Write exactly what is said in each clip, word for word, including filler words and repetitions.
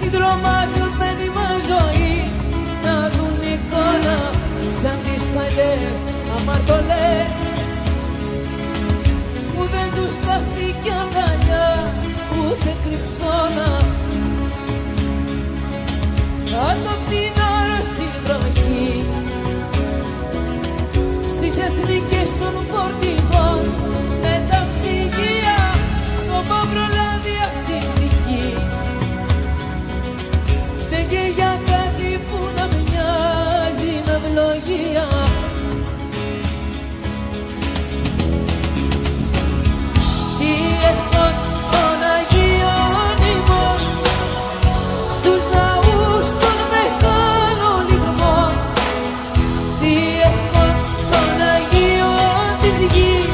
την τρομαγμένη μας ζωή να δουν εικόνα σαν τις παλιές αμαρτωλές που δεν τους στάθηκε αγκαλιά ούτε κρυψώνα κάτω απ' την άρρωστη βροχή στις εθνικές των φορτηγών με τα ψυγεία το μαύρο λάδι απ' την ψυχή δεν και για κάτι που να μοιάζει με ευλογία. Τι έχω των Αγίων ημών στους ναούς των μεγάλων λιγμών, τι έχω των Αγίων της γης,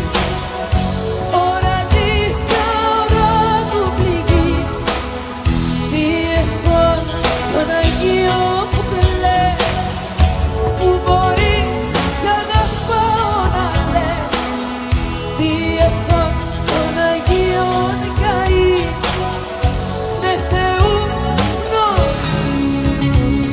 ορατής και ώρα του πληγής, τι έχω των Αγίων που κλαις, που μπορείς σ' αγαπάω να λες, τι έχω των Αγίων καεί με Θεού νοή.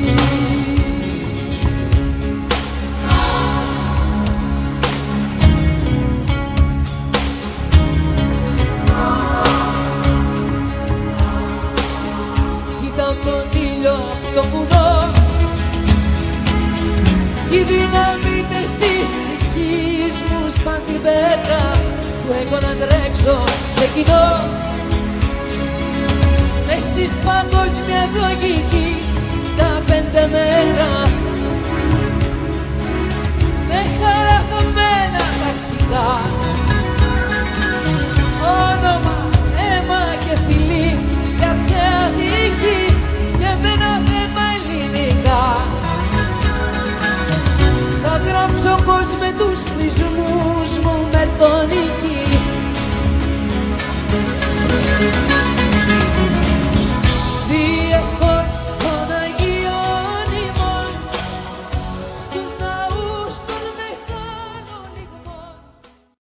Κοίταω τον ήλιο απ' το βουνό κι οι δυναμίτες της ψυχής μου σπάν την πέτρα που έχω να τρέξω σε κοινό μες της παγκόσμιας λογικής τα πέντε μέτρα με χαραγμένα τα αρχικά